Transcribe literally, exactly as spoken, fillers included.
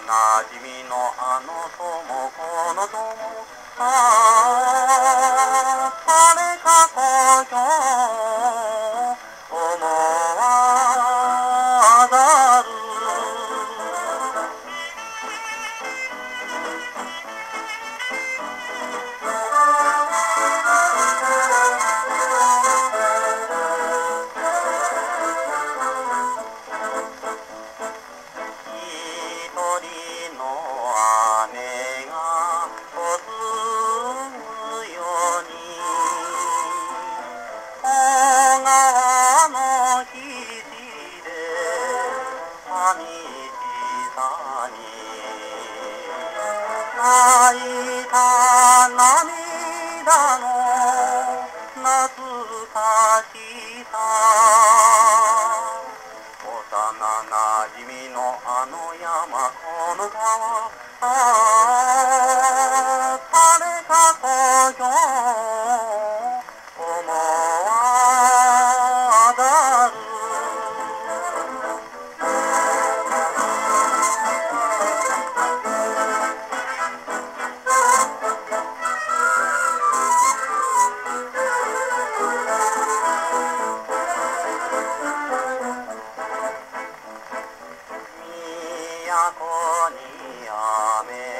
なじみのあの友この友ああ誰か故郷思わざる一人の姉が嫁ぐように小川の岸で寂しさに泣いた涙の懐かしさ幼なじみのあの山この川ああ誰か故郷思わざる都に雨